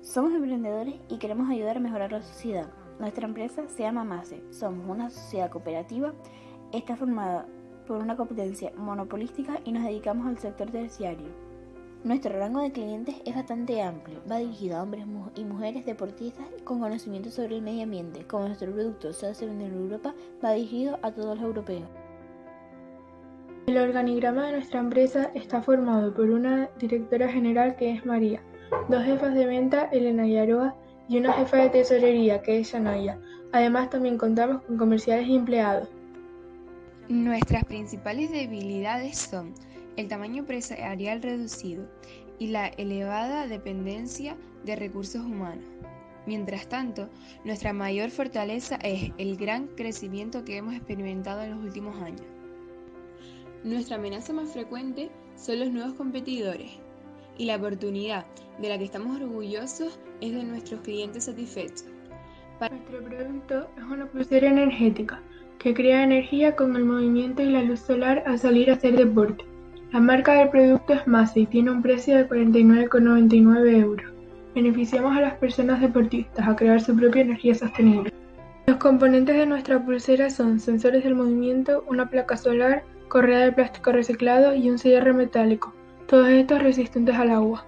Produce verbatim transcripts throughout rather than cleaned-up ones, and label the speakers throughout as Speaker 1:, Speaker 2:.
Speaker 1: Somos emprendedores y queremos ayudar a mejorar la sociedad. Nuestra empresa se llama MASE. Somos una sociedad cooperativa. Está formada por una competencia monopolística y nos dedicamos al sector terciario. Nuestro rango de clientes es bastante amplio. Va dirigido a hombres y mujeres deportistas con conocimiento sobre el medio ambiente. Como nuestro producto solo se vende en Europa, va dirigido a todos los europeos.
Speaker 2: El organigrama de nuestra empresa está formado por una directora general que es María, dos jefas de venta, Elena y Aroa, y una jefa de tesorería que es Yanaya. Además también contamos con comerciales y empleados.
Speaker 3: Nuestras principales debilidades son el tamaño empresarial reducido y la elevada dependencia de recursos humanos. Mientras tanto, nuestra mayor fortaleza es el gran crecimiento que hemos experimentado en los últimos años. Nuestra amenaza más frecuente son los nuevos competidores y la oportunidad de la que estamos orgullosos es de nuestros clientes satisfechos.
Speaker 2: Para... Nuestro producto es una pulsera energética que crea energía con el movimiento y la luz solar al salir a hacer deporte. La marca del producto es MASE y tiene un precio de cuarenta y nueve con noventa y nueve euros. Beneficiamos a las personas deportistas a crear su propia energía sostenible. Los componentes de nuestra pulsera son sensores del movimiento, una placa solar, correa de plástico reciclado y un cierre metálico, todos estos resistentes al agua.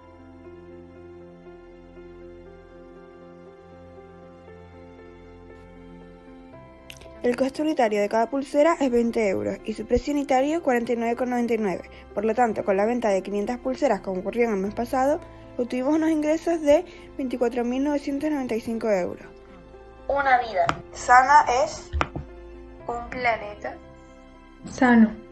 Speaker 4: El costo unitario de cada pulsera es veinte euros y su precio unitario cuarenta y nueve con noventa y nueve. Por lo tanto, con la venta de quinientas pulseras como ocurrió en el mes pasado, obtuvimos unos ingresos de veinticuatro mil novecientos noventa y cinco euros.
Speaker 5: Una vida
Speaker 4: sana es
Speaker 5: un planeta
Speaker 2: sano.